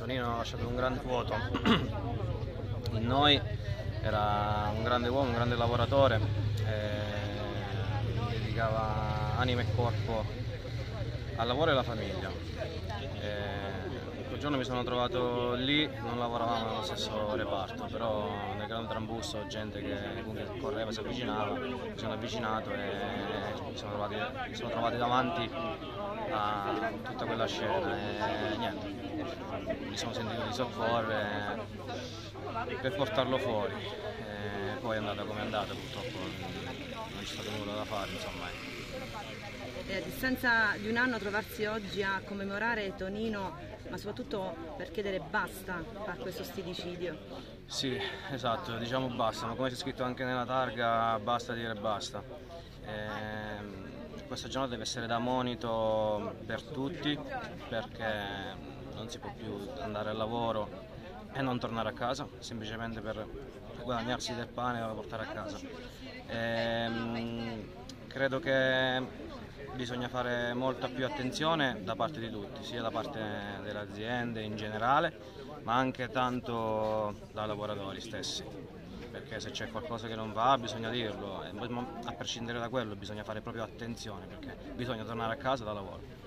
Tonino ha lasciato un grande vuoto in noi, era un grande uomo, un grande lavoratore, dedicava anima e corpo al lavoro e alla famiglia. Quel giorno mi sono trovato lì, non lavoravamo nello stesso reparto, però nel grande trambusto gente che correva, si avvicinava, mi sono avvicinato e mi sono trovati davanti a tutta quella scena e niente, mi sono sentito di soccorrere per portarlo fuori, poi è andata come è andata, purtroppo non c'è stato nulla da fare, insomma. A distanza di un anno trovarsi oggi a commemorare Tonino, ma soprattutto per chiedere basta a questo stillicidio. Sì, esatto, diciamo basta, ma come c'è scritto anche nella targa, basta dire basta. Questa giornata deve essere da monito per tutti, perché non si può più andare al lavoro e non tornare a casa, semplicemente per guadagnarsi del pane da portare a casa. Credo che bisogna fare molta più attenzione da parte di tutti, sia da parte delle aziende in generale, ma anche tanto dai lavoratori stessi, perché se c'è qualcosa che non va bisogna dirlo, e a prescindere da quello bisogna fare proprio attenzione, perché bisogna tornare a casa da lavoro.